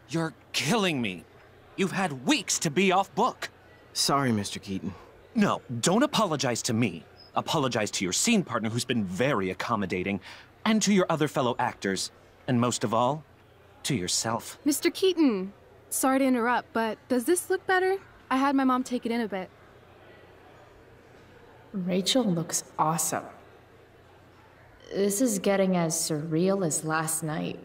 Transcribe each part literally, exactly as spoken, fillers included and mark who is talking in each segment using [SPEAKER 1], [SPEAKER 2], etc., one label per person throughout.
[SPEAKER 1] You're killing me. You've had weeks to be off book.
[SPEAKER 2] Sorry, Mister Keaton.
[SPEAKER 1] No, don't apologize to me. Apologize to your scene partner who's been very accommodating, and to your other fellow actors, and most of all, to yourself.
[SPEAKER 3] Mister Keaton, sorry to interrupt, but does this look better? I had my mom take it in a bit.
[SPEAKER 4] Rachel looks awesome. This is getting as surreal as last night.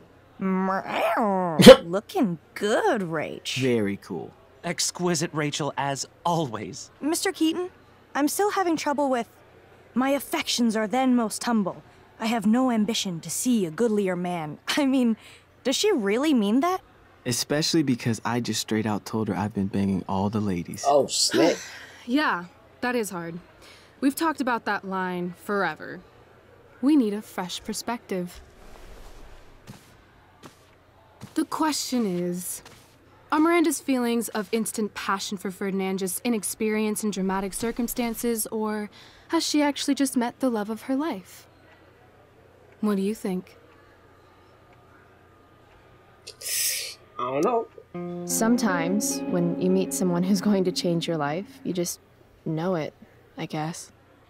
[SPEAKER 5] Looking good, Rach.
[SPEAKER 2] Very cool.
[SPEAKER 1] Exquisite Rachel, as always.
[SPEAKER 5] Mister Keaton, I'm still having trouble with... My affections are then most humble. I have no ambition to see a goodlier man. I mean, does she really mean that?
[SPEAKER 2] Especially because I just straight out told her I've been banging all the ladies.
[SPEAKER 6] Oh, snap.
[SPEAKER 3] Yeah, that is hard. We've talked about that line forever. We need a fresh perspective. The question is, are Miranda's feelings of instant passion for Ferdinand just inexperience in dramatic circumstances, or has she actually just met the love of her life? What do you think?
[SPEAKER 6] I don't know.
[SPEAKER 4] Sometimes, when you meet someone who's going to change your life, you just know it, I guess.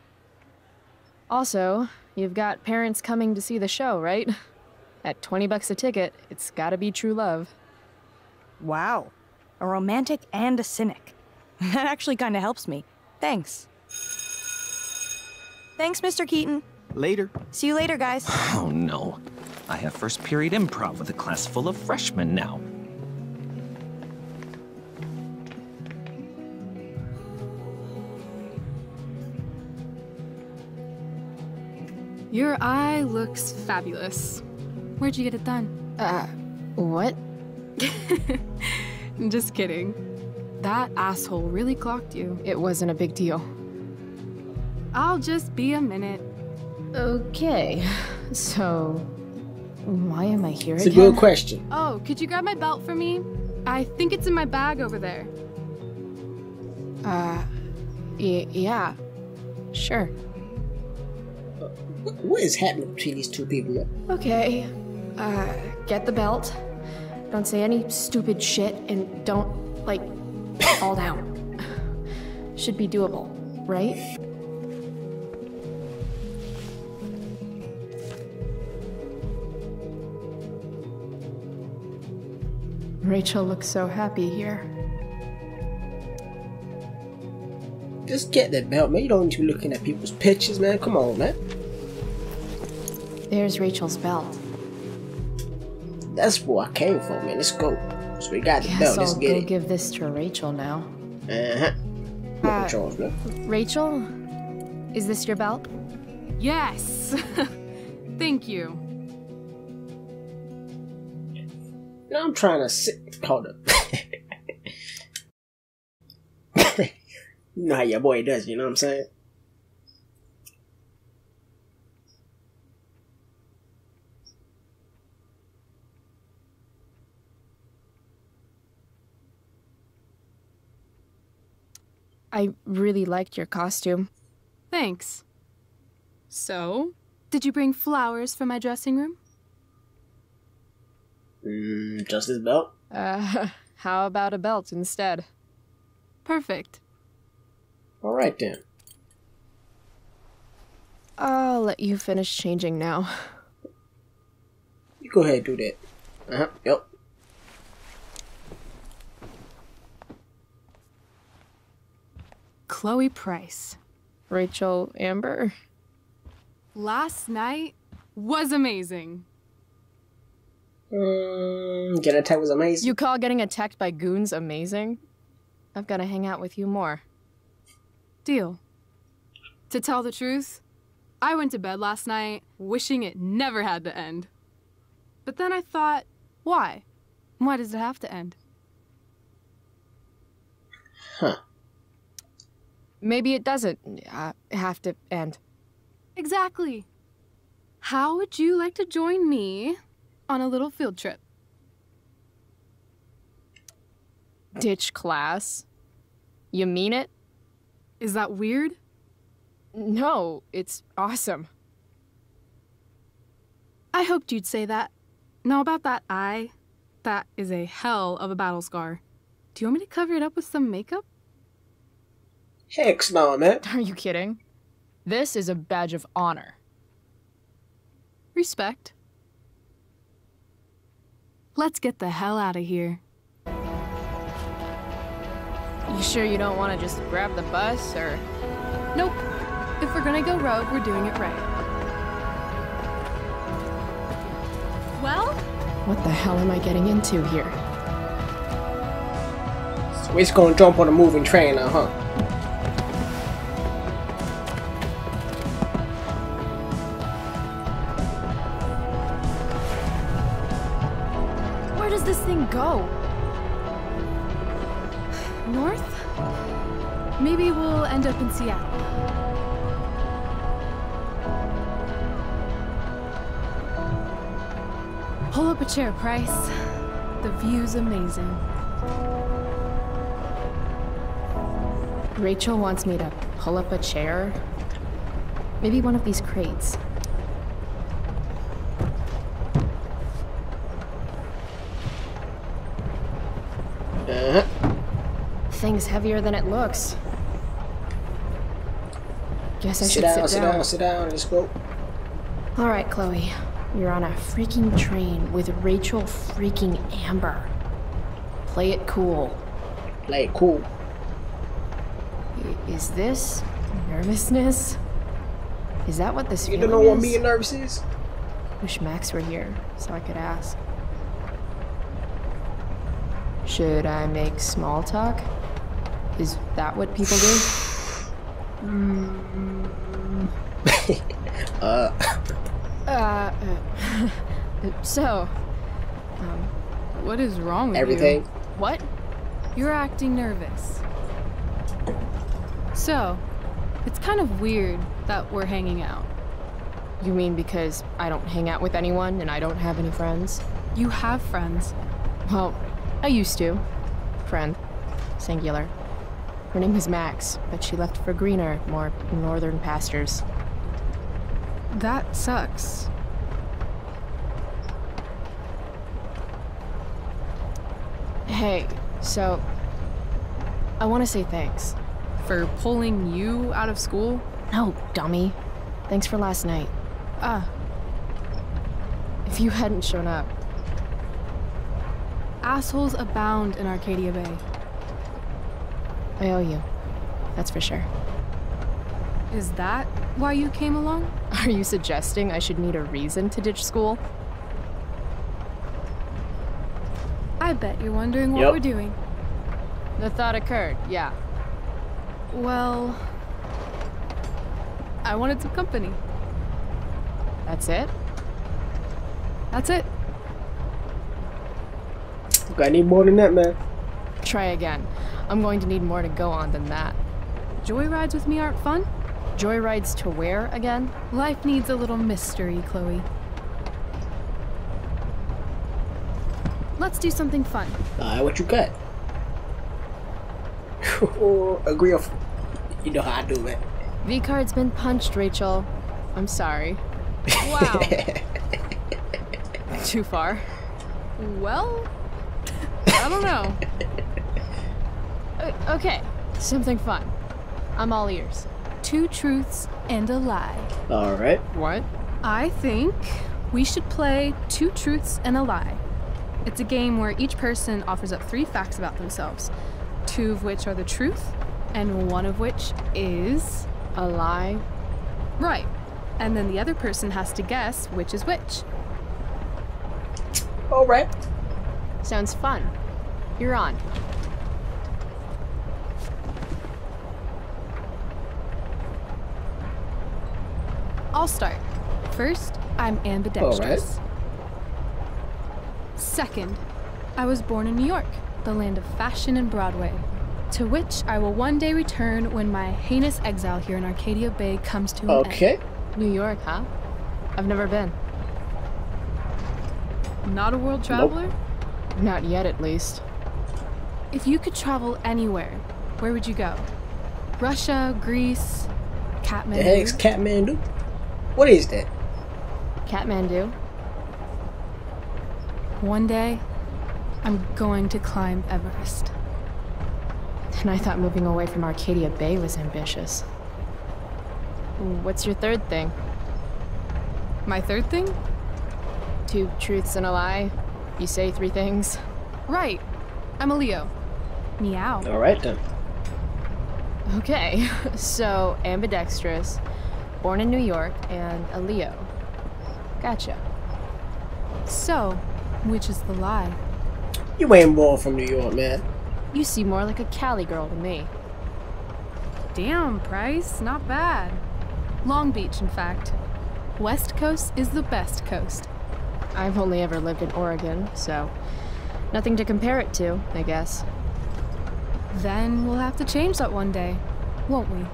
[SPEAKER 4] Also, you've got parents coming to see the show, right? At twenty bucks a ticket, it's gotta be true love.
[SPEAKER 5] Wow. A romantic and a cynic. That actually kind of helps me. Thanks. Thanks, Mister Keaton.
[SPEAKER 2] Later.
[SPEAKER 5] See you later, guys.
[SPEAKER 1] Oh no. I have first period improv with a class full of freshmen now.
[SPEAKER 3] Your eye looks fabulous. Where'd you get it done?
[SPEAKER 4] Uh, what?
[SPEAKER 3] Just kidding. That asshole really clocked you.
[SPEAKER 4] It wasn't a big deal.
[SPEAKER 3] I'll just be a minute.
[SPEAKER 4] Okay, so why am I here
[SPEAKER 6] It's
[SPEAKER 4] again?
[SPEAKER 6] a good question.
[SPEAKER 3] Oh, could you grab my belt for me? I think it's in my bag over there.
[SPEAKER 4] Uh, y yeah, sure.
[SPEAKER 6] What is happening between these two people, man?
[SPEAKER 4] Okay, uh, get the belt. Don't say any stupid shit and don't, like, fall down. Should be doable, right? Rachel looks so happy here.
[SPEAKER 6] Just get that belt, man. You don't need to be looking at people's pictures, man. Come on, man.
[SPEAKER 4] There's Rachel's belt.
[SPEAKER 6] That's where I came from, man. Let's go. So we got the
[SPEAKER 4] Guess
[SPEAKER 6] belt. Let's
[SPEAKER 4] I'll
[SPEAKER 6] get
[SPEAKER 4] go
[SPEAKER 6] it.
[SPEAKER 4] give this to Rachel now.
[SPEAKER 6] Uh-huh.
[SPEAKER 4] Uh,
[SPEAKER 6] Charles, man.
[SPEAKER 4] Rachel, is this your belt?
[SPEAKER 3] Yes! Thank you.
[SPEAKER 6] Now I'm trying to sit. Hold up. You know how your boy does, you know what I'm saying?
[SPEAKER 4] I really liked your costume.
[SPEAKER 3] Thanks. So, did you bring flowers for my dressing room?
[SPEAKER 6] Mm, just this belt?
[SPEAKER 4] Uh, how about a belt instead?
[SPEAKER 3] Perfect.
[SPEAKER 6] Alright then.
[SPEAKER 4] I'll let you finish changing now.
[SPEAKER 6] You go ahead and do that. Uh-huh, yep.
[SPEAKER 3] Chloe Price.
[SPEAKER 4] Rachel Amber?
[SPEAKER 3] Last night was amazing.
[SPEAKER 6] Mm, get attack was amazing.
[SPEAKER 4] You call getting attacked by goons amazing? I've got to hang out with you more.
[SPEAKER 3] Deal. To tell the truth, I went to bed last night wishing it never had to end. But then I thought, why? Why does it have to end?
[SPEAKER 6] Huh.
[SPEAKER 4] Maybe it doesn't uh, have to end.
[SPEAKER 3] Exactly. How would you like to join me on a little field trip?
[SPEAKER 4] Ditch class? You mean it?
[SPEAKER 3] Is that weird?
[SPEAKER 4] No, it's awesome.
[SPEAKER 3] I hoped you'd say that. Now about that eye, That is a hell of a battle scar. Do you want me to cover it up with some makeup?
[SPEAKER 6] Heck no, man.
[SPEAKER 7] Are you kidding? This is a badge of honor.
[SPEAKER 3] Respect. Let's get the hell out of here.
[SPEAKER 7] You sure you don't want to just grab the bus, or...?
[SPEAKER 3] Nope. If we're gonna go rogue, we're doing it right. Well?
[SPEAKER 4] What the hell am I getting into here?
[SPEAKER 6] So we're just gonna jump on a moving train now, huh?
[SPEAKER 4] Where does this thing go?
[SPEAKER 3] North? Maybe we'll end up in Seattle. Pull up a chair, Price. The view's amazing.
[SPEAKER 4] Rachel wants me to pull up a chair. Maybe one of these crates.
[SPEAKER 6] Uh-huh.
[SPEAKER 4] Thing's heavier than it looks. Guess I
[SPEAKER 6] Sit
[SPEAKER 4] should
[SPEAKER 6] down,
[SPEAKER 4] sit
[SPEAKER 6] sit
[SPEAKER 4] down.
[SPEAKER 6] down, sit down. Let's go.
[SPEAKER 4] All right, Chloe. You're on a freaking train with Rachel freaking Amber. Play it cool.
[SPEAKER 6] Play it cool.
[SPEAKER 4] I- Is this nervousness? Is that what this
[SPEAKER 6] You
[SPEAKER 4] feeling
[SPEAKER 6] don't know what
[SPEAKER 4] is?
[SPEAKER 6] being nervous is?
[SPEAKER 4] Wish Max were here so I could ask. Should I make small talk? Is that what people do?
[SPEAKER 6] uh.
[SPEAKER 4] Uh, uh so,
[SPEAKER 3] Um, what is wrong with
[SPEAKER 6] Everything.
[SPEAKER 3] you? What? You're acting nervous. So, it's kind of weird that we're hanging out.
[SPEAKER 4] you mean because I don't hang out with anyone and I don't have any friends?
[SPEAKER 3] You have friends.
[SPEAKER 4] Well, I used to. Friend. Singular. Her name was Max, but she left for greener, more northern pastures.
[SPEAKER 3] That sucks.
[SPEAKER 4] Hey, so... I want to say thanks.
[SPEAKER 3] For pulling you out of school?
[SPEAKER 4] No, dummy. Thanks for last night.
[SPEAKER 3] Ah,
[SPEAKER 4] If you hadn't shown up,
[SPEAKER 3] assholes abound in Arcadia Bay.
[SPEAKER 4] I owe you. That's for sure.
[SPEAKER 3] Is that why you came along?
[SPEAKER 4] Are you suggesting I should need a reason to ditch school?
[SPEAKER 3] I bet you're wondering what
[SPEAKER 6] Yep.
[SPEAKER 3] we're doing.
[SPEAKER 4] The thought occurred, yeah.
[SPEAKER 3] Well, I wanted some company.
[SPEAKER 4] That's it?
[SPEAKER 3] That's it.
[SPEAKER 6] Got need more than that, man.
[SPEAKER 4] Try again. I'm going to need more to go on than that.
[SPEAKER 3] Joyrides with me aren't fun?
[SPEAKER 4] Joyrides to where again?
[SPEAKER 3] Life needs a little mystery, Chloe. Let's do something fun.
[SPEAKER 6] Alright, what you got? Agree off. You know how I do, man.
[SPEAKER 4] V-card's been punched, Rachel. I'm sorry.
[SPEAKER 3] Wow.
[SPEAKER 4] Too far.
[SPEAKER 3] Well, I don't know.
[SPEAKER 4] Uh, okay, something fun. I'm all ears.
[SPEAKER 3] Two truths and a lie.
[SPEAKER 6] Alright.
[SPEAKER 4] What?
[SPEAKER 3] I think we should play Two Truths and a Lie. It's a game where each person offers up three facts about themselves, two of which are the truth, and one of which is...
[SPEAKER 4] A lie?
[SPEAKER 3] right. And then the other person has to guess which is which.
[SPEAKER 6] Alright.
[SPEAKER 4] Sounds fun. You're on.
[SPEAKER 3] I'll start. First, I'm ambidextrous. Second, I was born in New York, the land of fashion and Broadway, to which I will one day return when my heinous exile here in Arcadia Bay comes to an end.
[SPEAKER 6] Okay.
[SPEAKER 4] New York, huh? I've never been.
[SPEAKER 3] Not a world traveler?
[SPEAKER 4] Not yet, at least.
[SPEAKER 3] If you could travel anywhere, where would you go? Russia, Greece, Kathmandu?
[SPEAKER 6] The heck's Kathmandu? What is that?
[SPEAKER 4] Kathmandu?
[SPEAKER 3] One day, I'm going to climb Everest.
[SPEAKER 7] And I thought moving away from Arcadia Bay was ambitious. What's your third thing?
[SPEAKER 3] My third thing?
[SPEAKER 7] Two truths and a lie? You say three things?
[SPEAKER 3] Right. I'm a Leo. Meow.
[SPEAKER 6] Alright then.
[SPEAKER 7] Okay, so ambidextrous, born in New York, and a Leo. Gotcha.
[SPEAKER 3] So, which is the lie?
[SPEAKER 6] You ain't born from New York, man.
[SPEAKER 7] You seem more like a Cali girl to me.
[SPEAKER 3] Damn, Price, not bad. Long Beach, in fact. West Coast is the best coast.
[SPEAKER 7] I've only ever lived in Oregon, so nothing to compare it to, I guess.
[SPEAKER 3] Then we'll have to change that one day, won't we?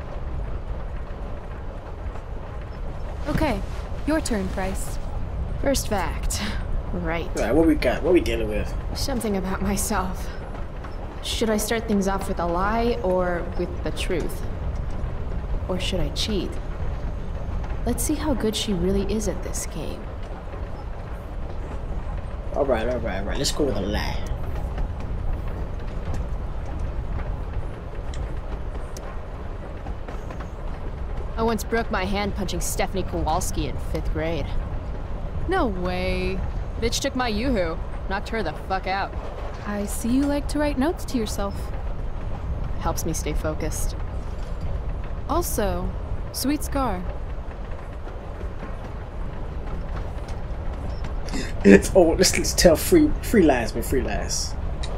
[SPEAKER 3] Okay, your turn, Price.
[SPEAKER 7] First fact. Right.
[SPEAKER 6] Alright, what we got? What we dealing with?
[SPEAKER 7] Something about myself. Should I start things off with a lie or with the truth? Or should I cheat? Let's see how good she really is at this game.
[SPEAKER 6] Alright, alright, alright. Let's go with a lie.
[SPEAKER 7] I once broke my hand punching Stephanie Kowalski in fifth grade.
[SPEAKER 3] No way.
[SPEAKER 7] Bitch took my yoo-hoo. Knocked her the fuck out.
[SPEAKER 3] I see you like to write notes to yourself.
[SPEAKER 7] Helps me stay focused.
[SPEAKER 3] Also, sweet scar.
[SPEAKER 6] Oh, let's, let's tell free free lies, man, free lies.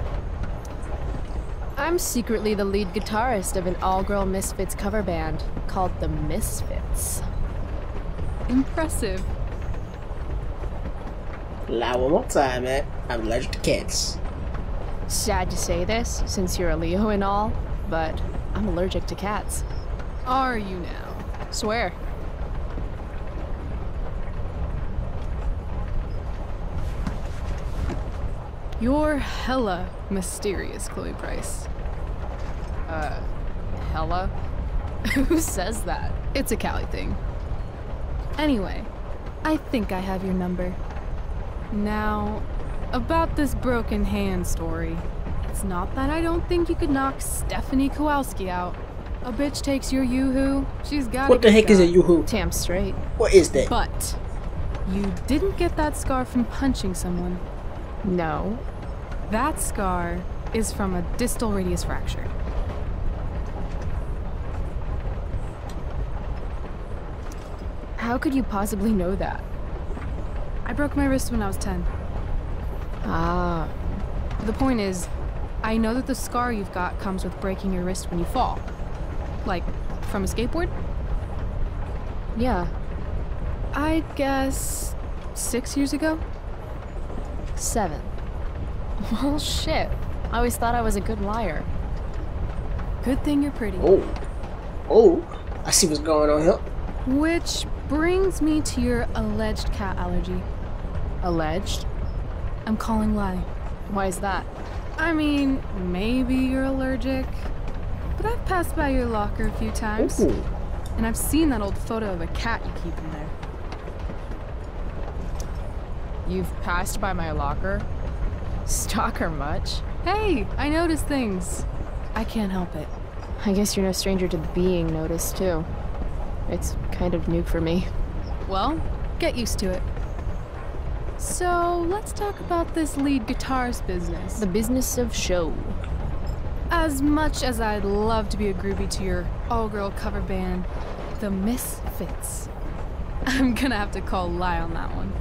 [SPEAKER 7] I'm secretly the lead guitarist of an all-girl Misfits cover band called the Misfits.
[SPEAKER 3] Impressive.
[SPEAKER 6] Lie one more time, man. I'm allergic to cats.
[SPEAKER 7] Sad to say this, since you're a Leo and all, but I'm allergic to cats.
[SPEAKER 3] Are you now?
[SPEAKER 7] Swear.
[SPEAKER 3] You're hella mysterious, Chloe Price.
[SPEAKER 7] Uh, hella? Who says that?
[SPEAKER 3] It's a Cali thing. Anyway, I think I have your number. Now, about this broken hand story. It's not that I don't think you could knock Stephanie Kowalski out. A bitch takes your yoo-hoo, she's got
[SPEAKER 6] What the heck is a yoo-hoo?
[SPEAKER 7] Damn straight.
[SPEAKER 6] What is that?
[SPEAKER 3] But you didn't get that scar from punching someone.
[SPEAKER 7] No.
[SPEAKER 3] That scar is from a distal radius fracture.
[SPEAKER 7] How could you possibly know that?
[SPEAKER 3] I broke my wrist when I was ten.
[SPEAKER 7] Ah.
[SPEAKER 3] The point is, I know that the scar you've got comes with breaking your wrist when you fall. Like, from a skateboard?
[SPEAKER 7] Yeah.
[SPEAKER 3] I guess six years ago?
[SPEAKER 7] Seven. Well, shit. I always thought I was a good liar.
[SPEAKER 3] Good thing you're pretty.
[SPEAKER 6] Oh. Oh. I see what's going on here.
[SPEAKER 3] Which brings me to your alleged cat allergy.
[SPEAKER 7] Alleged?
[SPEAKER 3] I'm calling lie.
[SPEAKER 7] Why is that?
[SPEAKER 3] I mean, maybe you're allergic, but I've passed by your locker a few times.
[SPEAKER 6] Ooh.
[SPEAKER 3] And I've seen that old photo of a cat you keep in there.
[SPEAKER 7] You've passed by my locker? Stalker much?
[SPEAKER 3] Hey, I notice things. I can't help it.
[SPEAKER 7] I guess you're no stranger to being noticed, too. It's kind of new for me.
[SPEAKER 3] Well, get used to it. So, let's talk about this lead guitarist business.
[SPEAKER 7] The business of show.
[SPEAKER 3] As much as I'd love to be a groupie to your all-girl cover band, the Misfits, I'm gonna have to call lie on that one.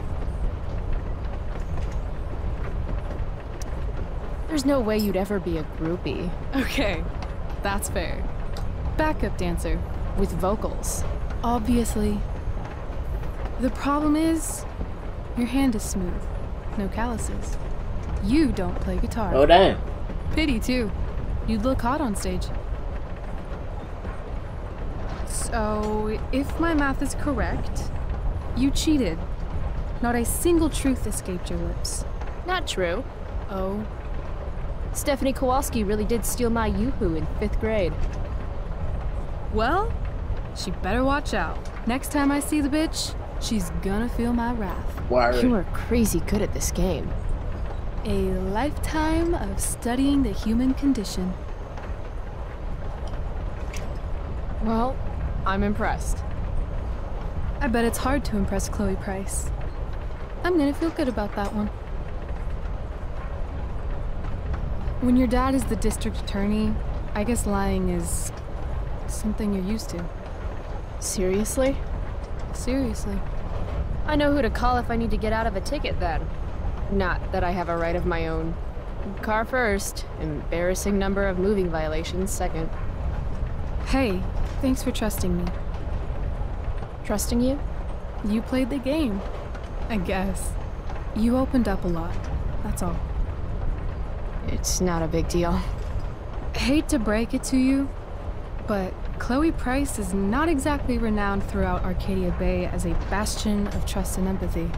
[SPEAKER 7] There's no way you'd ever be a groupie.
[SPEAKER 3] Okay, that's fair. Backup dancer.
[SPEAKER 7] With vocals.
[SPEAKER 3] Obviously. The problem is, your hand is smooth. No calluses. You don't play guitar.
[SPEAKER 6] Oh, damn.
[SPEAKER 3] Pity, too. You'd look hot on stage. So, if my math is correct, you cheated. Not a single truth escaped your lips.
[SPEAKER 7] Not true.
[SPEAKER 3] Oh?
[SPEAKER 7] Stephanie Kowalski really did steal my yoo-hoo in fifth grade.
[SPEAKER 3] Well, she better watch out. Next time I see the bitch, she's gonna feel my wrath.
[SPEAKER 6] Why?
[SPEAKER 7] You are crazy good at this game.
[SPEAKER 3] A lifetime of studying the human condition.
[SPEAKER 7] Well, I'm impressed.
[SPEAKER 3] I bet it's hard to impress Chloe Price. I'm gonna feel good about that one. When your dad is the district attorney, I guess lying is something you're used to.
[SPEAKER 7] Seriously?
[SPEAKER 3] Seriously.
[SPEAKER 7] I know who to call if I need to get out of a ticket then. Not that I have a right of my own. Car first, embarrassing number of moving violations second.
[SPEAKER 3] Hey, thanks for trusting me.
[SPEAKER 7] Trusting you?
[SPEAKER 3] You played the game, I guess. You opened up a lot, that's all.
[SPEAKER 7] It's not a big deal.
[SPEAKER 3] Hate to break it to you, but Chloe Price is not exactly renowned throughout Arcadia Bay as a bastion of trust and empathy.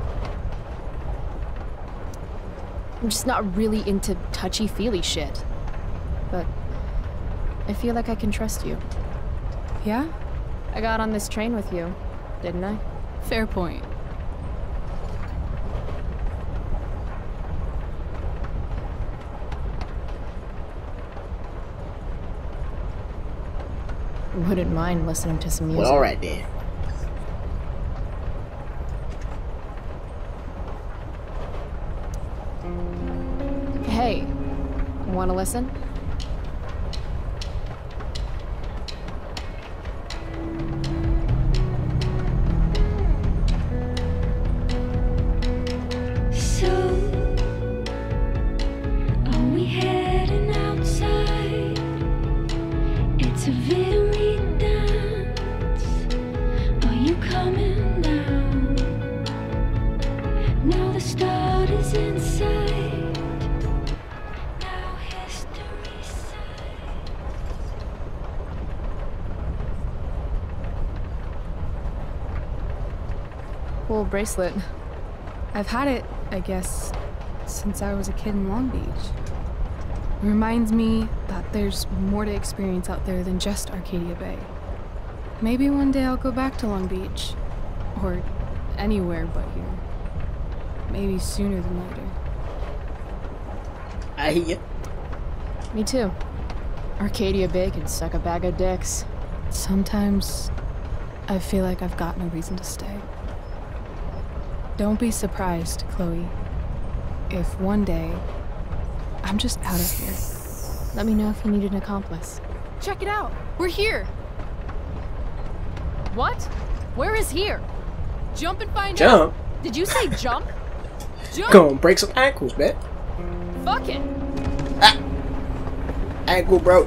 [SPEAKER 7] I'm just not really into touchy-feely shit. But I feel like I can trust you.
[SPEAKER 3] Yeah?
[SPEAKER 7] I got on this train with you, didn't I?
[SPEAKER 3] Fair point.
[SPEAKER 7] Wouldn't mind listening to some music.
[SPEAKER 6] Well, alright then.
[SPEAKER 7] Hey, wanna listen?
[SPEAKER 8] So, are we heading outside? It's a very dance. Are you coming down? Now the start is inside. Now history sighs.
[SPEAKER 7] Cool bracelet.
[SPEAKER 3] I've had it, I guess, since I was a kid in Long Beach. It reminds me that there's more to experience out there than just Arcadia Bay. Maybe one day I'll go back to Long Beach. Or anywhere but here. Maybe sooner than later.
[SPEAKER 6] I hear you.
[SPEAKER 7] Me too. Arcadia Bay can suck a bag of dicks.
[SPEAKER 3] Sometimes I feel like I've got no reason to stay. Don't be surprised, Chloe, if one day I'm just out of here.
[SPEAKER 7] Let me know if you need an accomplice.
[SPEAKER 3] Check it out! We're here!
[SPEAKER 7] What? Where is here?
[SPEAKER 3] Jump and find
[SPEAKER 6] Jump.
[SPEAKER 3] out! Did you say jump? Jump!
[SPEAKER 6] Go on, break some ankles, man.
[SPEAKER 3] Fuck it!
[SPEAKER 6] Ah. Ankle broke.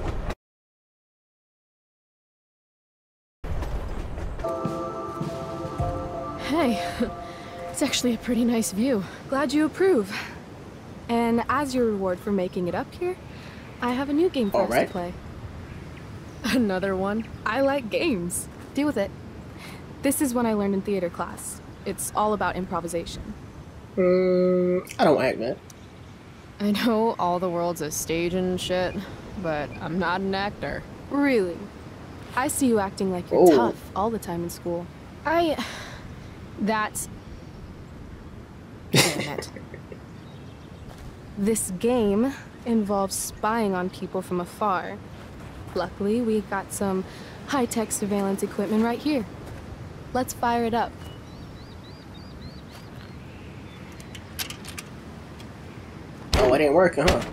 [SPEAKER 7] Hey, it's actually a pretty nice view.
[SPEAKER 3] Glad you approve. And as your reward for making it up here, I have a new game for
[SPEAKER 6] All
[SPEAKER 3] us
[SPEAKER 6] right.
[SPEAKER 3] to play.
[SPEAKER 7] Another one?
[SPEAKER 3] I like games. Deal with it. This is one I learned in theater class. It's all about improvisation.
[SPEAKER 6] Mm, I don't act, man.
[SPEAKER 7] I know all the world's a stage and shit, but I'm not an actor.
[SPEAKER 3] Really? I see you acting like you're
[SPEAKER 6] Oh.
[SPEAKER 3] tough all the time in school.
[SPEAKER 7] I... That's... Damn it.
[SPEAKER 3] This game involves spying on people from afar. Luckily, we got some high-tech surveillance equipment right here. Let's fire it up.
[SPEAKER 6] Oh, it ain't working, huh?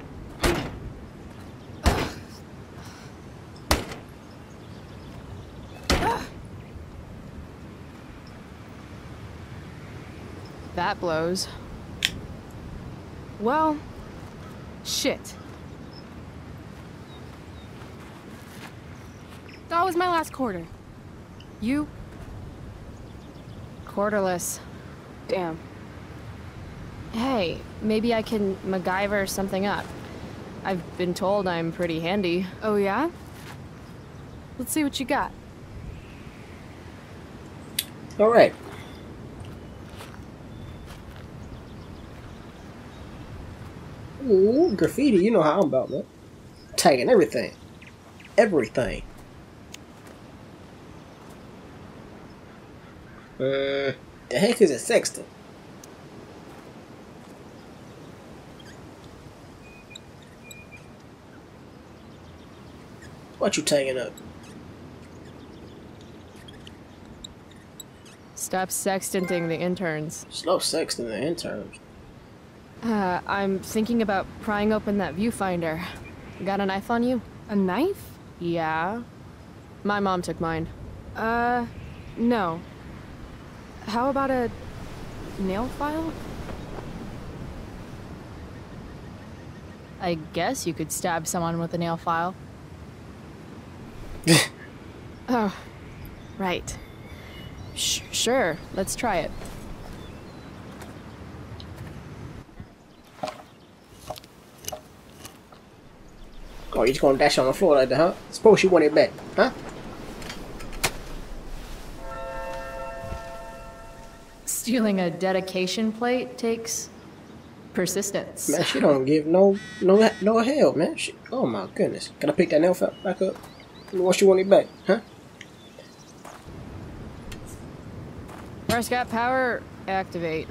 [SPEAKER 7] That blows.
[SPEAKER 3] Well, shit. That was my last quarter. You?
[SPEAKER 7] Quarterless.
[SPEAKER 3] Damn.
[SPEAKER 7] Hey, maybe I can MacGyver something up. I've been told I'm pretty handy.
[SPEAKER 3] Oh yeah? Let's see what you got.
[SPEAKER 6] Alright. Ooh, graffiti, you know how I'm about, man. Tagging everything. Everything. Uh, the heck is a sextant? What you taking up?
[SPEAKER 7] Stop sextanting the interns.
[SPEAKER 6] Slow sexting the interns.
[SPEAKER 7] Uh, I'm thinking about prying open that viewfinder. Got a knife on you?
[SPEAKER 3] A knife?
[SPEAKER 7] Yeah. My mom took mine.
[SPEAKER 3] Uh, no. How about a nail file?
[SPEAKER 7] I guess you could stab someone with a nail file. Oh, right. Sh sure, let's try it.
[SPEAKER 6] Oh, you just gonna dash on the floor like that, huh? Suppose you want it back, huh?
[SPEAKER 7] Stealing a dedication plate takes persistence.
[SPEAKER 6] Man, she don't give no no no hell, man. She, oh my goodness. Can I pick that nail file back up? Once you want it back, huh?
[SPEAKER 7] Where's got power? Activate.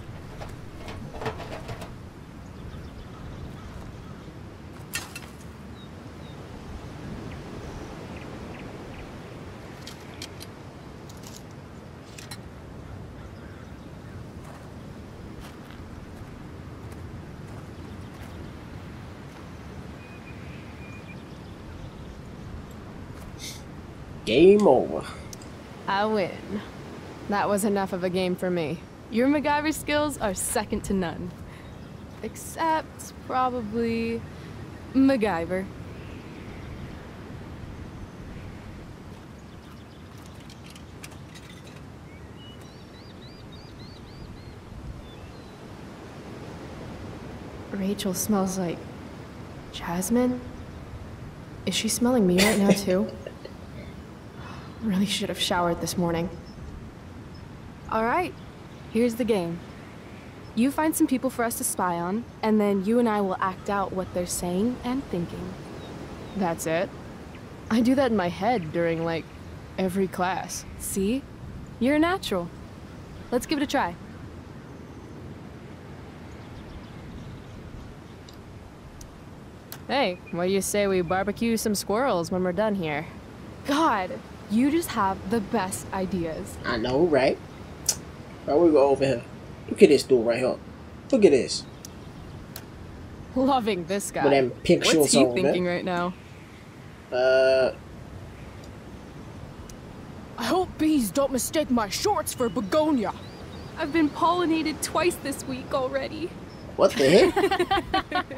[SPEAKER 6] Game over.
[SPEAKER 7] I win. That was enough of a game for me.
[SPEAKER 3] Your MacGyver skills are second to none. Except, probably, MacGyver.
[SPEAKER 7] Rachel smells like jasmine? Is she smelling me right now too? Really should have showered this morning.
[SPEAKER 3] All right, here's the game. You find some people for us to spy on, and then you and I will act out what they're saying and thinking.
[SPEAKER 7] That's it? I do that in my head during, like, every class.
[SPEAKER 3] See? You're a natural. Let's give it a try.
[SPEAKER 7] Hey, what do you say we barbecue some squirrels when we're done here?
[SPEAKER 3] God, you just have the best ideas.
[SPEAKER 6] I know, right? Right, we go over here. Look at this dude right here. Look at this.
[SPEAKER 7] Loving this guy.
[SPEAKER 6] With them pink
[SPEAKER 3] What's
[SPEAKER 6] shorts
[SPEAKER 3] he
[SPEAKER 6] on,
[SPEAKER 3] thinking
[SPEAKER 6] man.
[SPEAKER 3] right now?
[SPEAKER 6] Uh,
[SPEAKER 7] I hope bees don't mistake my shorts for begonia.
[SPEAKER 3] I've been pollinated twice this week already.
[SPEAKER 6] what the heck?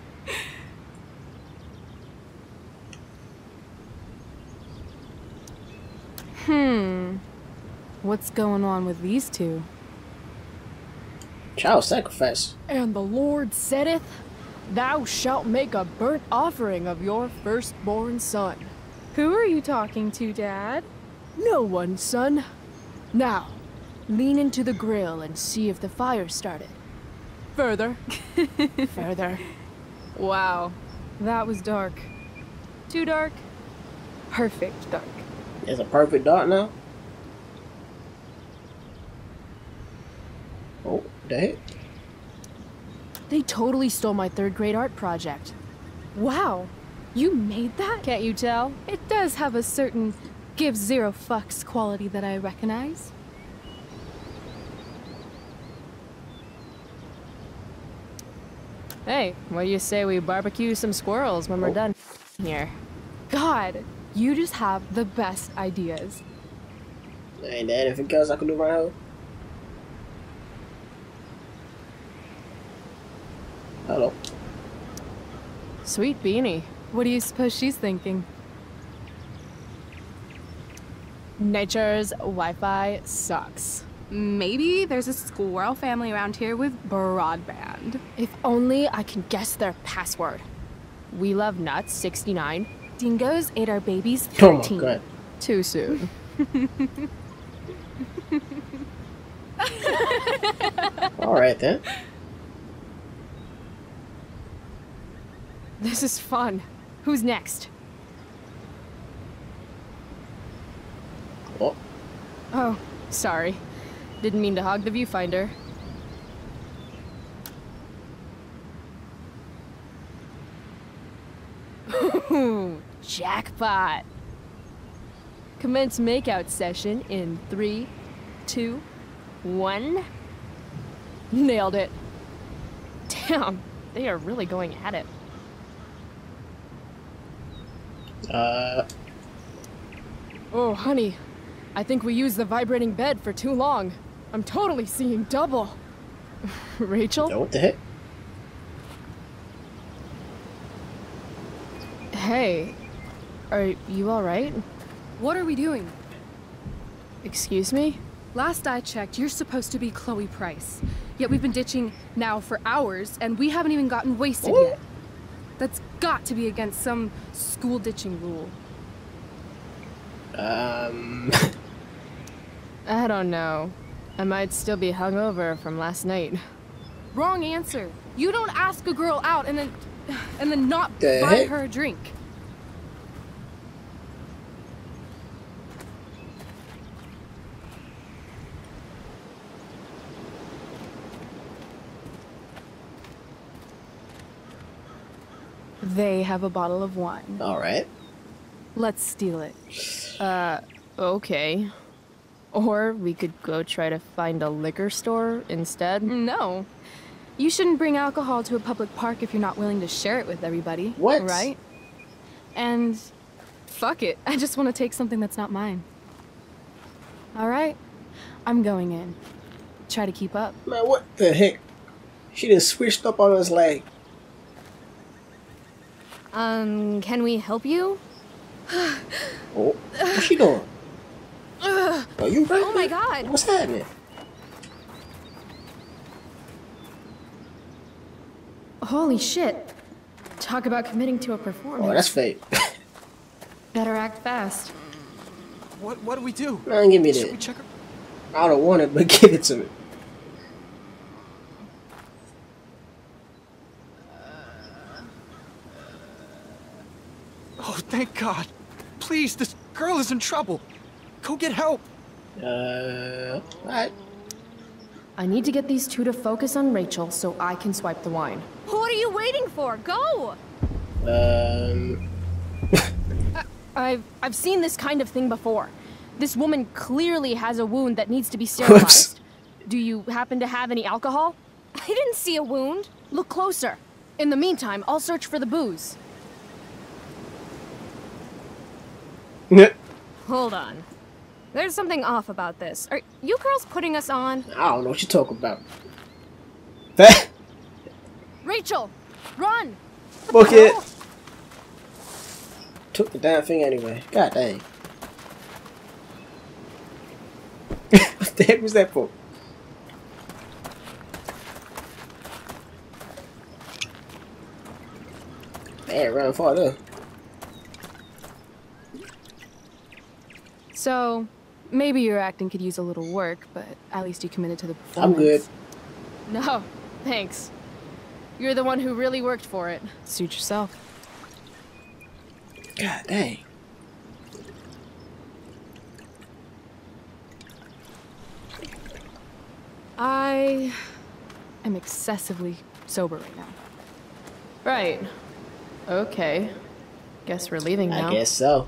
[SPEAKER 3] Hmm. What's going on with these two?
[SPEAKER 6] Child sacrifice.
[SPEAKER 7] And the Lord saideth, Thou shalt make a burnt offering of your firstborn son.
[SPEAKER 3] Who are you talking to, Dad?
[SPEAKER 7] No one, son. Now, lean into the grill and see if the fire started. Further. Further.
[SPEAKER 3] Wow, that was dark. Too dark? Perfect dark.
[SPEAKER 6] It's a perfect dot now. Oh, the heck?
[SPEAKER 7] They totally stole my third grade art project.
[SPEAKER 3] Wow, you made that?
[SPEAKER 7] Can't you tell?
[SPEAKER 3] It does have a certain give zero fucks quality that I recognize.
[SPEAKER 7] Hey, what do you say we barbecue some squirrels when we're
[SPEAKER 6] Oh.
[SPEAKER 7] done here?
[SPEAKER 3] God, you just have the best ideas.
[SPEAKER 6] Ain't there anything else I can do right here? Hello.
[SPEAKER 7] Sweet beanie.
[SPEAKER 3] What do you suppose she's thinking?
[SPEAKER 7] Nature's Wi-Fi sucks.
[SPEAKER 3] Maybe there's a squirrel family around here with broadband.
[SPEAKER 7] If only I can guess their password. We love nuts, sixty-nine.
[SPEAKER 3] Dingoes ate our babies,
[SPEAKER 6] Oh my
[SPEAKER 3] thirteen.
[SPEAKER 6] god.
[SPEAKER 7] Too soon.
[SPEAKER 6] Alright then.
[SPEAKER 7] This is fun. Who's next?
[SPEAKER 6] Oh,
[SPEAKER 7] Oh, sorry. Didn't mean to hog the viewfinder. Jackpot. Commence makeout session in three, two, one. Nailed it. Damn, they are really going at it.
[SPEAKER 6] Uh.
[SPEAKER 7] Oh, honey. I think we used the vibrating bed for too long. I'm totally seeing double. Rachel?
[SPEAKER 6] Yo, what the heck?
[SPEAKER 7] Hey. Are you alright?
[SPEAKER 3] What are we doing?
[SPEAKER 7] Excuse me?
[SPEAKER 3] Last I checked, you're supposed to be Chloe Price. Yet we've been ditching now for hours, and we haven't even gotten wasted
[SPEAKER 6] Ooh.
[SPEAKER 3] yet. That's got to be against some school ditching rule.
[SPEAKER 6] Um.
[SPEAKER 7] I don't know. I might still be hungover from last night.
[SPEAKER 3] Wrong answer. You don't ask a girl out and then, and then not
[SPEAKER 6] The
[SPEAKER 3] buy
[SPEAKER 6] heck?
[SPEAKER 3] her a drink. They have a bottle of wine.
[SPEAKER 6] Alright.
[SPEAKER 3] Let's steal it.
[SPEAKER 7] Uh, okay. Or we could go try to find a liquor store instead.
[SPEAKER 3] No. You shouldn't bring alcohol to a public park if you're not willing to share it with everybody.
[SPEAKER 6] What?
[SPEAKER 3] Right? And fuck it. I just want to take something that's not mine. All right. I'm going in. Try to keep up.
[SPEAKER 6] Man, what the heck? She just switched up on us like.
[SPEAKER 7] Um, can we help you?
[SPEAKER 6] Oh, what's she doing? Are you right?
[SPEAKER 7] Oh my god!
[SPEAKER 6] What's happening?
[SPEAKER 7] Holy shit. Talk about committing to a performance.
[SPEAKER 6] Oh, that's fake.
[SPEAKER 7] Better act fast.
[SPEAKER 2] What what do we do?
[SPEAKER 6] Man, give me
[SPEAKER 2] Should we
[SPEAKER 6] that.
[SPEAKER 2] check her?
[SPEAKER 6] I don't want it, but give it to me.
[SPEAKER 2] Oh, thank God. Please, this girl is in trouble. Go get help.
[SPEAKER 6] Uh, alright.
[SPEAKER 7] I need to get these two to focus on Rachel so I can swipe the wine.
[SPEAKER 9] What are you waiting for? Go!
[SPEAKER 6] Um.
[SPEAKER 7] I've I've seen this kind of thing before. This woman clearly has a wound that needs to be sterilized. Do you happen to have any alcohol?
[SPEAKER 9] I didn't see a wound.
[SPEAKER 7] Look closer. In the meantime, I'll search for the booze.
[SPEAKER 9] Hold on. There's something off about this. Are you girls putting us on?
[SPEAKER 6] I don't know what you're talking about.
[SPEAKER 7] Rachel, run!
[SPEAKER 6] Book it. Took the damn thing anyway. God dang. What the heck was that for? Man, run farther.
[SPEAKER 3] So, maybe your acting could use a little work, but at least you committed to the
[SPEAKER 6] I'm
[SPEAKER 3] performance.
[SPEAKER 6] good.
[SPEAKER 7] No, thanks. You're the one who really worked for it.
[SPEAKER 3] Suit yourself.
[SPEAKER 6] God dang.
[SPEAKER 3] I am excessively sober right now.
[SPEAKER 7] Right. Okay. Guess we're leaving now.
[SPEAKER 6] I guess so.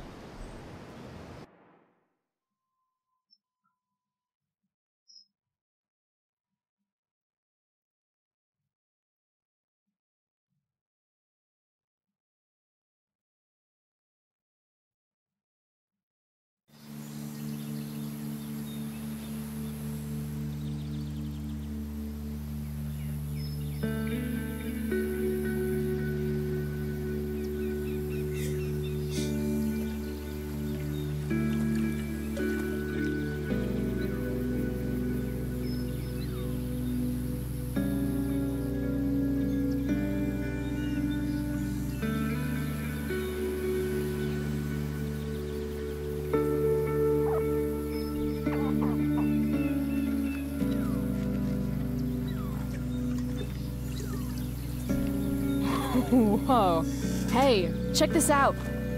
[SPEAKER 7] Whoa. Hey, check this out.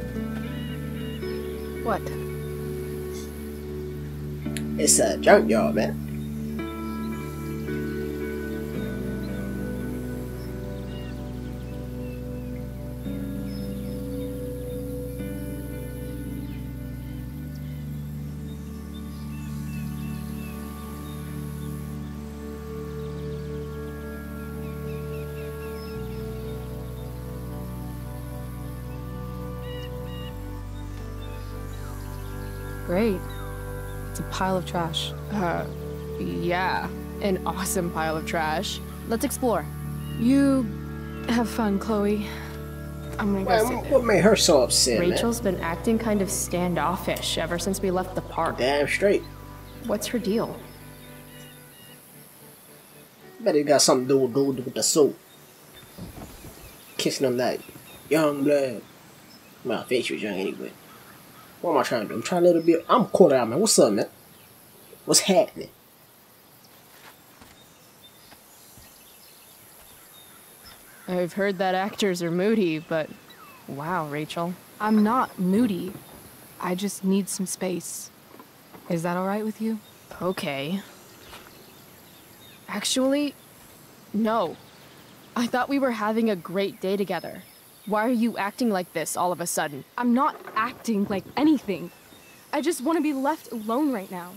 [SPEAKER 7] What?
[SPEAKER 6] It's a junkyard, man.
[SPEAKER 3] Great. It's a pile of trash.
[SPEAKER 7] Uh, yeah. An awesome pile of trash. Let's explore.
[SPEAKER 3] You have fun, Chloe. I'm gonna go
[SPEAKER 6] Well,
[SPEAKER 3] sit
[SPEAKER 6] what made her so upset,
[SPEAKER 7] Rachel's been acting kind of standoffish ever since we left the park.
[SPEAKER 6] man? Damn straight.
[SPEAKER 7] What's her deal?
[SPEAKER 6] Bet it got something to do with, do with the soap. Kissing them like young blood. My face was young anyway. What am I trying to do? I'm trying to let it be. I'm caught out, man. What's up, man? What's happening?
[SPEAKER 7] I've heard that actors are moody, but wow, Rachel.
[SPEAKER 3] I'm not moody. I just need some space. Is that alright with you?
[SPEAKER 7] Okay. Actually, no. I thought we were having a great day together. Why are you acting like this all of a sudden?
[SPEAKER 3] I'm not acting like anything. I just want to be left alone right now.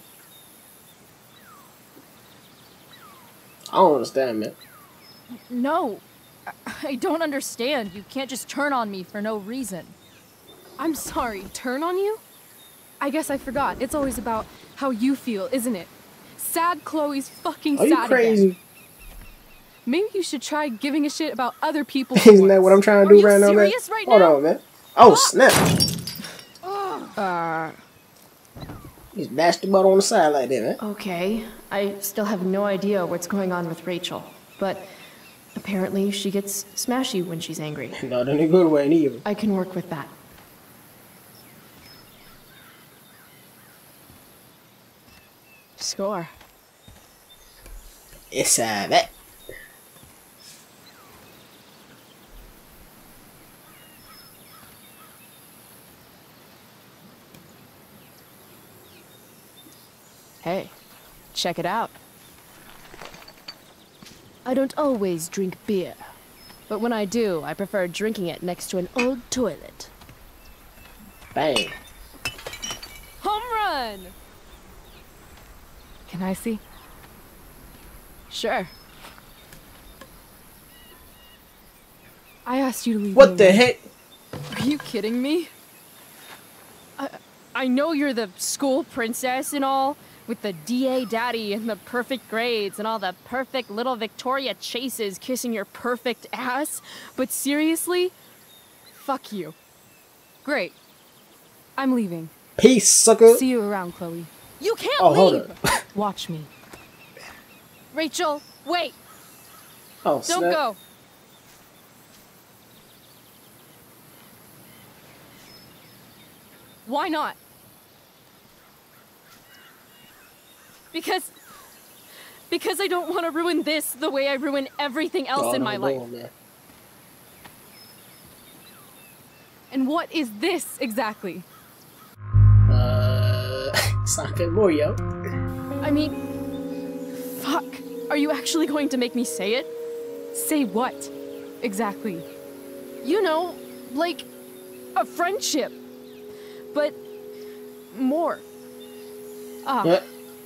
[SPEAKER 6] I don't understand, man.
[SPEAKER 10] No. I don't understand. You can't just turn on me for no reason.
[SPEAKER 3] I'm sorry, turn on you? I guess I forgot. It's always about how you feel, isn't it? Sad Chloe's fucking
[SPEAKER 6] Are
[SPEAKER 3] sad
[SPEAKER 6] you crazy?
[SPEAKER 3] again. Maybe you should try giving a shit about other people.
[SPEAKER 6] Isn't that what I'm trying to do right now, man?
[SPEAKER 10] Right
[SPEAKER 6] Hold
[SPEAKER 10] now?
[SPEAKER 6] on, man. Oh, snap.
[SPEAKER 7] Uh,
[SPEAKER 6] He's dashed the butt on the side like that, man.
[SPEAKER 7] okay. I still have no idea what's going on with Rachel, but apparently she gets smashy when she's angry.
[SPEAKER 6] Not in a good way, neither.
[SPEAKER 7] I can work with that. Score.
[SPEAKER 6] It's uh, that.
[SPEAKER 7] Hey, check it out.
[SPEAKER 10] I don't always drink beer, but when I do, I prefer drinking it next to an old toilet.
[SPEAKER 6] Bang.
[SPEAKER 10] Home run!
[SPEAKER 3] Can I see?
[SPEAKER 10] Sure.
[SPEAKER 3] I asked you to leave.
[SPEAKER 6] What
[SPEAKER 3] me
[SPEAKER 6] the
[SPEAKER 3] alone.
[SPEAKER 6] heck?
[SPEAKER 10] Are you kidding me? I, I know you're the school princess and all, with the D A daddy and the perfect grades and all the perfect little Victoria chases kissing your perfect ass, but seriously? Fuck you.
[SPEAKER 3] Great. I'm leaving.
[SPEAKER 6] Peace, sucker.
[SPEAKER 3] See you around, Chloe.
[SPEAKER 10] You can't
[SPEAKER 6] Oh, hold
[SPEAKER 10] leave!
[SPEAKER 6] up.
[SPEAKER 3] Watch me.
[SPEAKER 10] Rachel, wait!
[SPEAKER 6] Oh,
[SPEAKER 10] Don't
[SPEAKER 6] snap.
[SPEAKER 10] go! Why not? Because... Because I don't want to ruin this the way I ruin everything else
[SPEAKER 6] Oh,
[SPEAKER 10] in
[SPEAKER 6] no,
[SPEAKER 10] my
[SPEAKER 6] no,
[SPEAKER 10] life.
[SPEAKER 6] man.
[SPEAKER 3] And what is this exactly?
[SPEAKER 6] Uh, something more, yo.
[SPEAKER 10] I mean... Fuck. Are you actually going to make me say it?
[SPEAKER 3] Say what? Exactly.
[SPEAKER 10] You know, like... a friendship. But... more.
[SPEAKER 3] Ah,
[SPEAKER 6] What?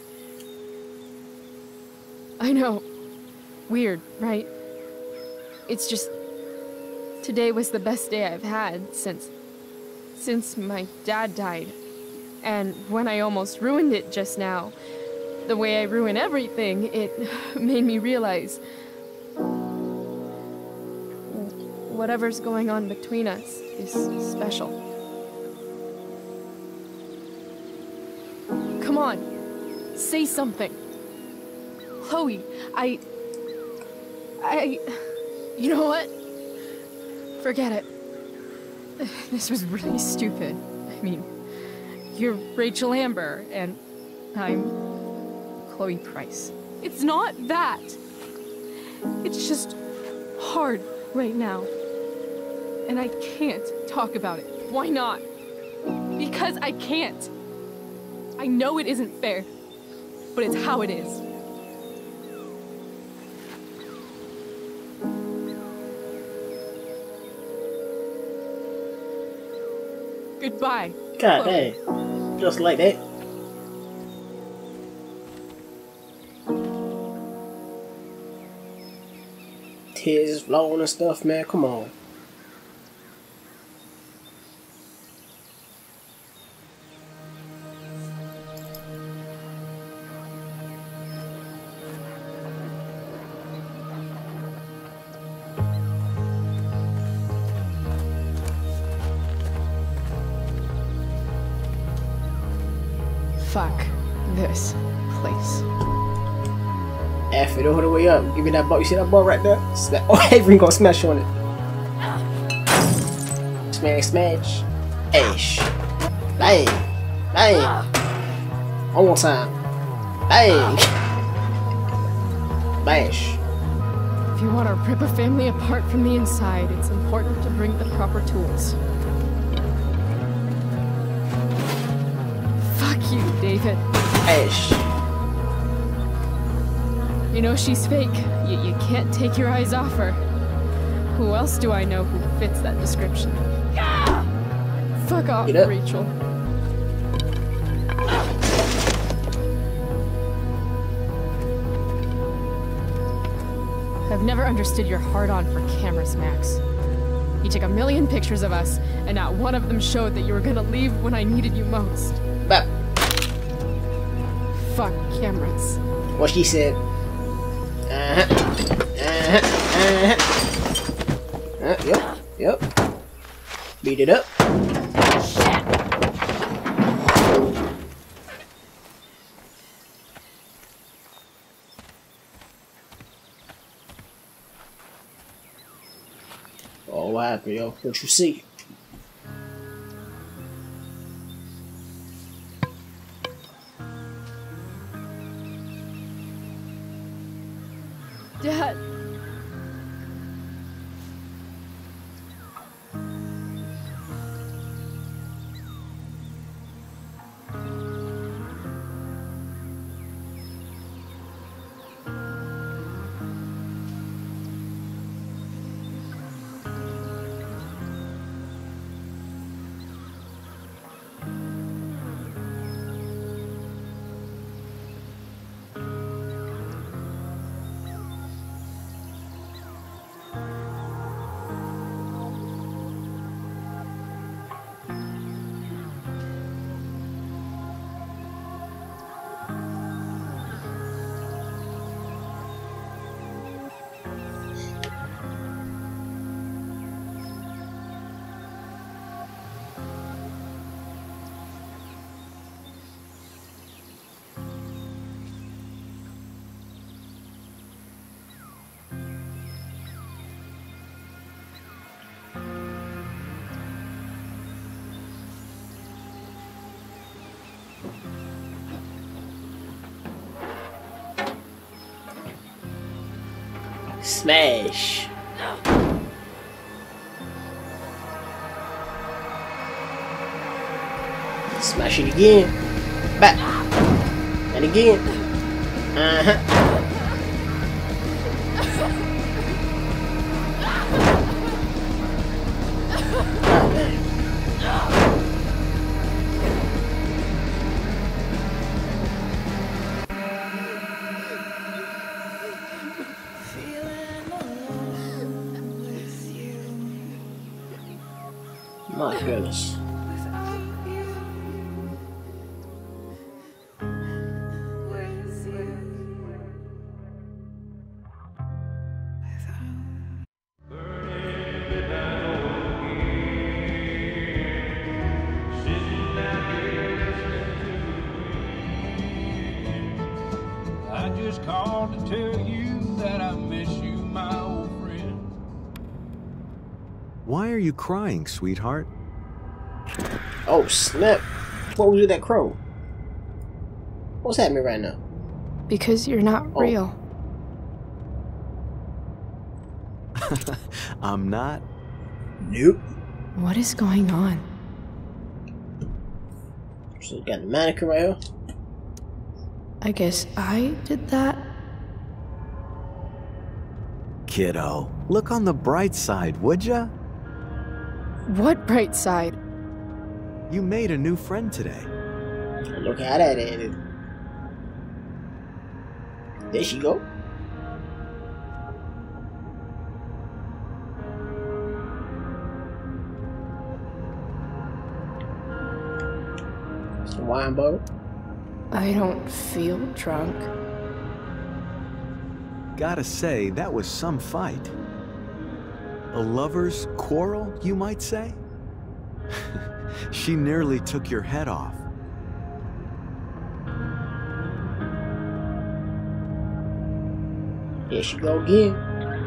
[SPEAKER 10] I know. Weird, right? It's just... Today was the best day I've had since... since my dad died. And when I almost ruined it just now, the way I ruin everything, it made me realize... whatever's going on between us is special. Come on, say something.
[SPEAKER 3] Chloe, I... I...
[SPEAKER 10] You know what? Forget it. This was really stupid. I mean, you're Rachel Amber, and I'm Chloe Price.
[SPEAKER 3] It's not that. It's just hard right now. And I can't talk about it.
[SPEAKER 10] Why not?
[SPEAKER 3] Because I can't. I know it isn't fair, but it's how it is. Goodbye.
[SPEAKER 6] God
[SPEAKER 3] Chloe.
[SPEAKER 6] dang. Just like that. Tears flowing and stuff, man. Come on.
[SPEAKER 10] Fuck this place.
[SPEAKER 6] F it all the way up. Give me that ball. You see that ball right there? Smash. Oh, Avery gonna smash on it. Smash, smash. Ash. Bang. Bang. One more time. Bang. Bash.
[SPEAKER 10] If you want to rip a family apart from the inside, it's important to bring the proper tools. Fuck you, David.
[SPEAKER 6] Ash.
[SPEAKER 10] You know she's fake, yet you can't take your eyes off her. Who else do I know who fits that description? Fuck off, Rachel. I've never understood your hard-on for cameras, Max. You took a million pictures of us, and not one of them showed that you were gonna leave when I needed you most.
[SPEAKER 6] But
[SPEAKER 10] fuck cameras.
[SPEAKER 6] What she said. Uh-huh. Uh-huh. Uh-huh. Uh, yep. Yep. Beat it up. Oh, what happened, yo? What you see?
[SPEAKER 10] Dad.
[SPEAKER 6] Smash. Smash it again. Back. And again. Uh-huh. My goodness.
[SPEAKER 11] I just called to tell you that I miss you, my old friend.
[SPEAKER 12] Why are you crying, sweetheart?
[SPEAKER 6] Oh, snap. What was with that crow? What's happening right now?
[SPEAKER 4] Because you're not
[SPEAKER 6] Oh.
[SPEAKER 4] real.
[SPEAKER 12] I'm not.
[SPEAKER 6] Nope.
[SPEAKER 4] What is going on?
[SPEAKER 6] So got the mannequin right here.
[SPEAKER 4] I guess I did that.
[SPEAKER 12] Kiddo, look on the bright side, would ya?
[SPEAKER 10] What bright side?
[SPEAKER 12] You made a new friend today.
[SPEAKER 6] Look how that ended. There she go. Some wine bottle.
[SPEAKER 4] I don't feel drunk.
[SPEAKER 12] Gotta say, that was some fight. A lover's quarrel, you might say? She nearly took your head off.
[SPEAKER 6] Here she go again.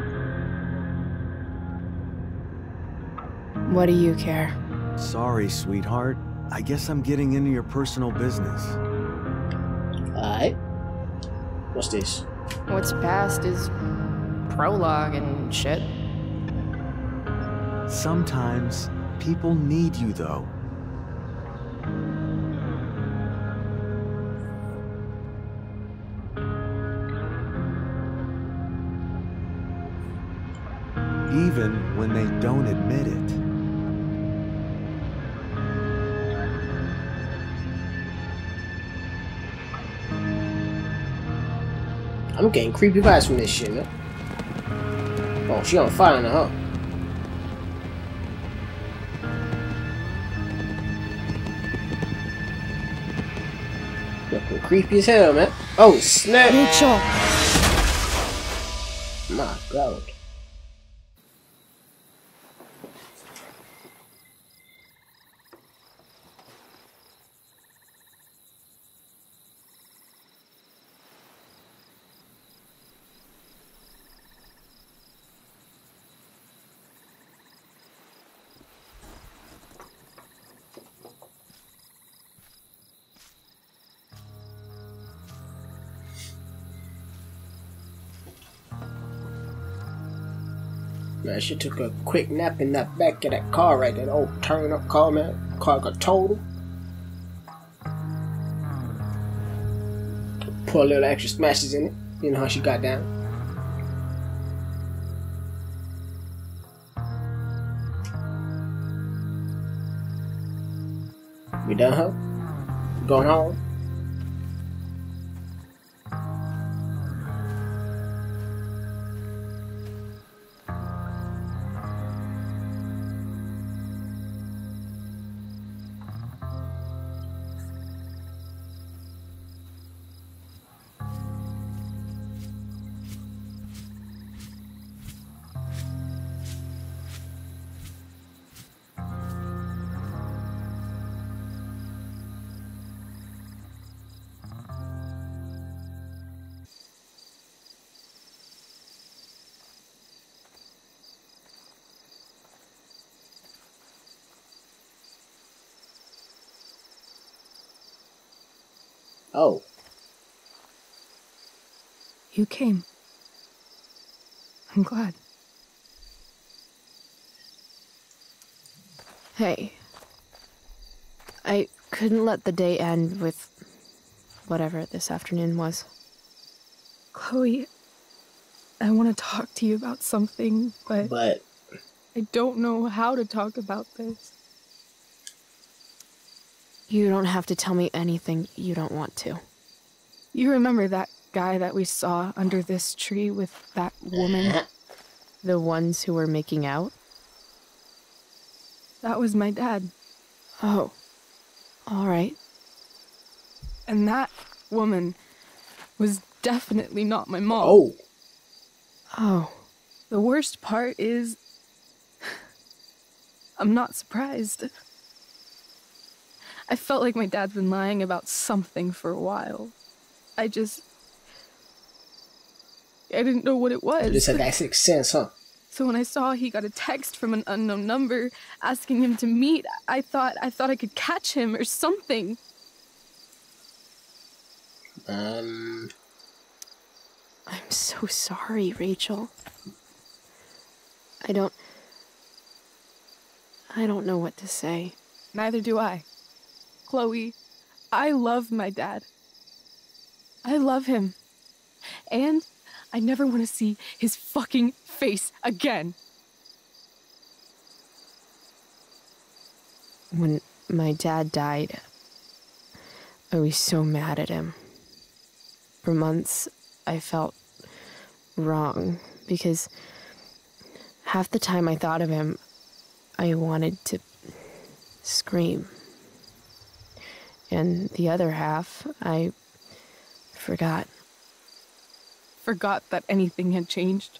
[SPEAKER 7] What do you care?
[SPEAKER 12] Sorry, sweetheart. I guess I'm getting into your personal business.
[SPEAKER 6] Alright. What's this?
[SPEAKER 7] What's past is prologue and shit.
[SPEAKER 12] Sometimes people need you, though. Even when they don't admit it.
[SPEAKER 6] I'm getting creepy vibes from this shit, man. Oh, she on fire now, huh? Looking creepy as hell, man. Oh, snap!
[SPEAKER 5] Rachel!
[SPEAKER 6] My God. Man, she took a quick nap in that back of that car right there. That old turn up car, man. Car got totaled. Put a little extra smashes in it. You know how she got down. We done, huh? Going home? Oh.
[SPEAKER 3] You came. I'm glad.
[SPEAKER 7] Hey. I couldn't let the day end with whatever this afternoon was.
[SPEAKER 3] Chloe, I want to talk to you about something, but...
[SPEAKER 6] But...
[SPEAKER 3] I don't know how to talk about this.
[SPEAKER 7] You don't have to tell me anything you don't want to.
[SPEAKER 3] You remember that guy that we saw under this tree with that woman?
[SPEAKER 7] The ones who were making out?
[SPEAKER 3] That was my dad.
[SPEAKER 7] Oh. All right.
[SPEAKER 3] And that woman was definitely not my mom.
[SPEAKER 6] Oh.
[SPEAKER 7] Oh.
[SPEAKER 3] The worst part is... I'm not surprised. I felt like my dad's been lying about something for a while. I just... I didn't know what it was.
[SPEAKER 6] Just had that sixth sense, huh?
[SPEAKER 3] So when I saw he got a text from an unknown number asking him to meet, I thought I thought I could catch him or something.
[SPEAKER 6] Um...
[SPEAKER 7] I'm so sorry, Rachel. I don't... I don't know what to say.
[SPEAKER 3] Neither do I. Chloe, I love my dad. I love him. And I never want to see his fucking face again.
[SPEAKER 7] When my dad died, I was so mad at him. For months, I felt wrong because half the time I thought of him, I wanted to scream. And the other half, I forgot.
[SPEAKER 3] Forgot that anything had changed.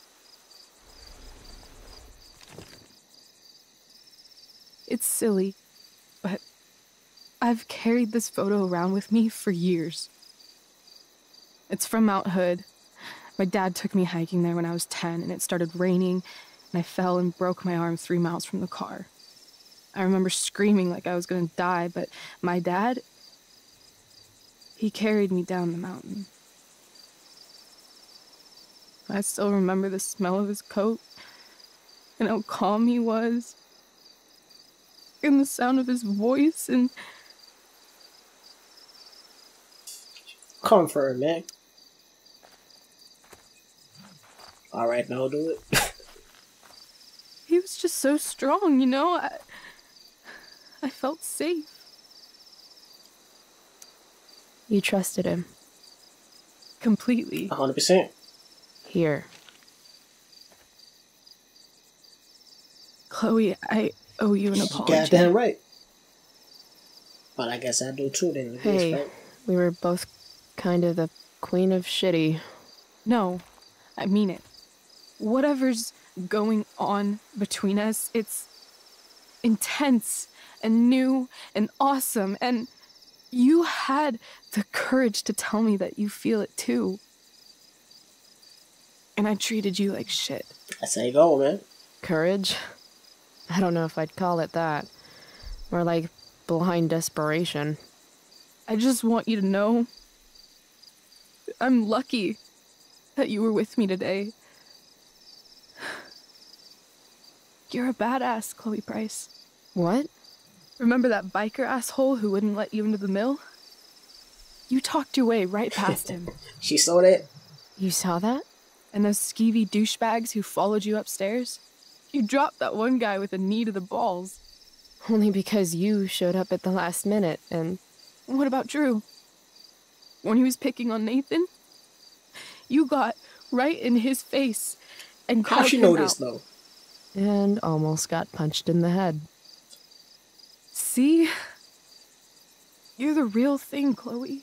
[SPEAKER 3] It's silly, but I've carried this photo around with me for years. It's from Mount Hood, My dad took me hiking there when I was ten, and it started raining, and I fell and broke my arm three miles from the car. I remember screaming like I was gonna die, but my dad, he carried me down the mountain. I still remember the smell of his coat, and how calm he was, and the sound of his voice, and...
[SPEAKER 6] Comfort, man. Alright, now do it.
[SPEAKER 3] He was just so strong, you know? I, I felt safe.
[SPEAKER 7] You trusted him?
[SPEAKER 3] Completely.
[SPEAKER 6] one hundred percent.
[SPEAKER 7] Here.
[SPEAKER 3] Chloe, I owe you an apology.
[SPEAKER 6] Goddamn right. But I guess I do too then.
[SPEAKER 7] Hey,
[SPEAKER 6] right?
[SPEAKER 7] we were both kind of the queen of shitty.
[SPEAKER 3] No, I mean it. Whatever's going on between us, it's intense and new and awesome, and you had the courage to tell me that you feel it too. And I treated you like shit.
[SPEAKER 6] That's how you go, man.
[SPEAKER 7] Courage? I don't know if I'd call it that. More like blind desperation.
[SPEAKER 3] I just want you to know I'm lucky that you were with me today. You're a badass, Chloe Price.
[SPEAKER 7] What?
[SPEAKER 3] Remember that biker asshole who wouldn't let you into the mill? You talked your way right past him.
[SPEAKER 6] She saw that?
[SPEAKER 7] You saw that?
[SPEAKER 3] And those skeevy douchebags who followed you upstairs? You dropped that one guy with a knee to the balls.
[SPEAKER 7] Only because you showed up at the last minute, and...
[SPEAKER 3] What about Drew? When he was picking on Nathan? You got right in his face and called him out.
[SPEAKER 6] How'd she know this, though?
[SPEAKER 7] And almost got punched in the head.
[SPEAKER 3] See? You're the real thing, Chloe.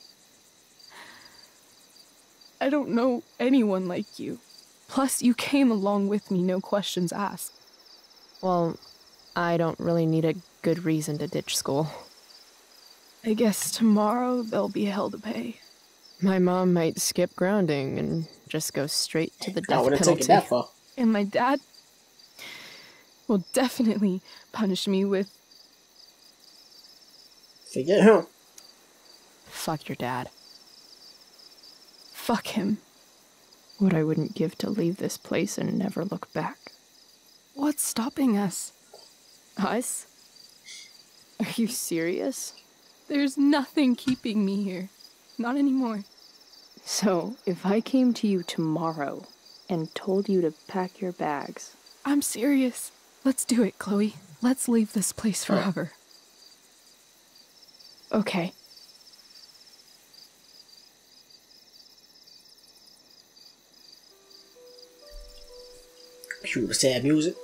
[SPEAKER 3] I don't know anyone like you. Plus, you came along with me, no questions asked.
[SPEAKER 7] Well, I don't really need a good reason to ditch school.
[SPEAKER 3] I guess tomorrow there'll be hell to pay.
[SPEAKER 7] My mom might skip grounding and just go straight to the death penalty.
[SPEAKER 6] I wouldn't take it that far.
[SPEAKER 3] And my dad will definitely punish me with...
[SPEAKER 6] Forget him.
[SPEAKER 7] Fuck your dad.
[SPEAKER 3] Fuck him.
[SPEAKER 7] What I wouldn't give to leave this place and never look back.
[SPEAKER 3] What's stopping us?
[SPEAKER 7] Us? Are you serious?
[SPEAKER 3] There's nothing keeping me here. Not anymore.
[SPEAKER 7] So, if I came to you tomorrow and told you to pack your bags...
[SPEAKER 3] I'm serious. Let's do it, Chloe. Let's leave this place forever.
[SPEAKER 7] Okay.
[SPEAKER 6] Cue the sad music.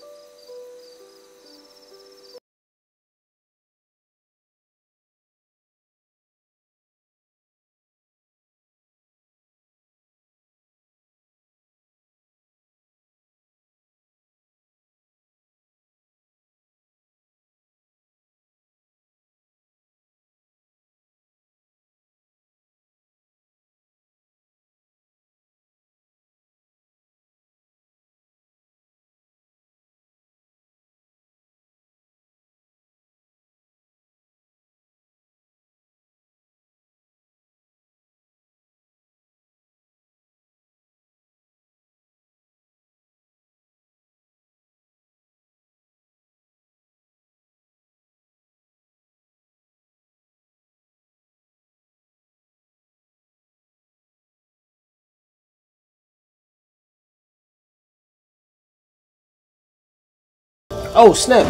[SPEAKER 6] Oh, snap.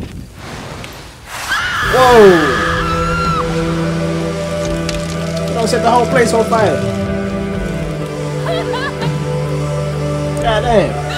[SPEAKER 6] Whoa. You don't set the whole place on fire. God damn.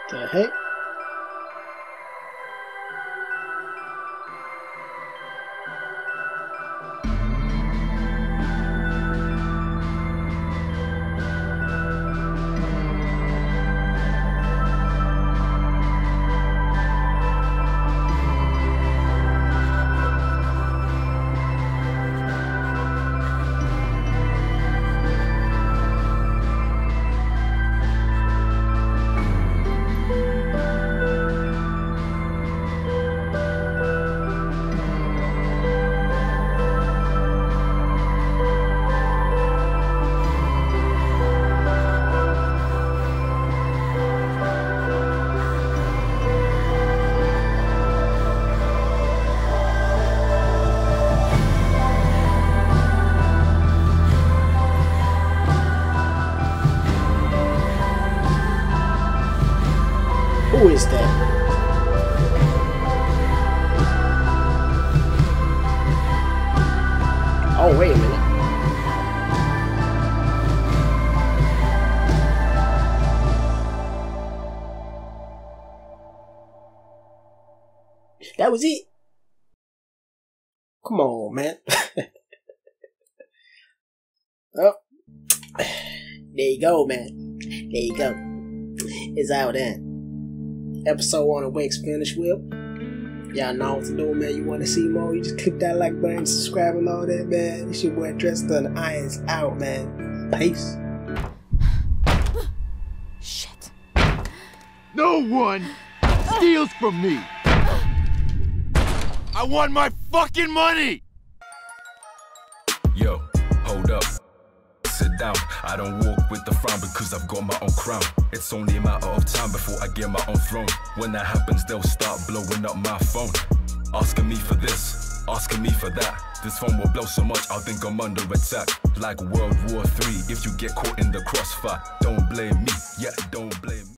[SPEAKER 6] The heck? Who is that? Oh, wait a minute. That was it. Come on, man. Oh, there you go, man. There you go. It's out there. Episode one of Wake's finished with. Y'all know what to do, man. You want to see more? You just click that like button, subscribe, and all that, man. It's your boy Dresden. Irons out, man. Peace.
[SPEAKER 13] Shit. No one steals from me. I want my fucking money.
[SPEAKER 14] Yo, hold up. Sit down. I don't walk with the frown because I've got my own crown. It's only a matter of time before I get my own throne. When that happens, they'll start blowing up my phone. Asking me for this, asking me for that. This phone will blow so much, I'll think I'm under attack. Like World War Three, if you get caught in the crossfire. Don't blame me, yeah, don't blame me.